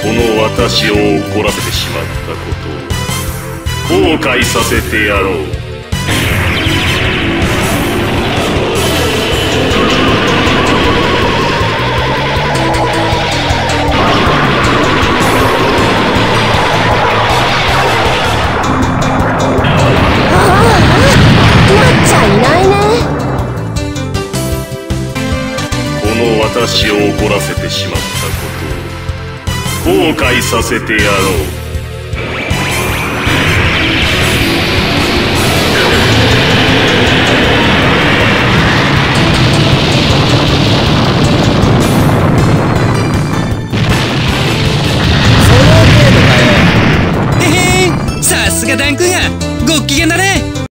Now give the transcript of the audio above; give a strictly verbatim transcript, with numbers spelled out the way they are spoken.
この私を怒らせてしまったことを後悔させてやろう。私を怒らせてしまったことを後悔させてやろう。 さすが断固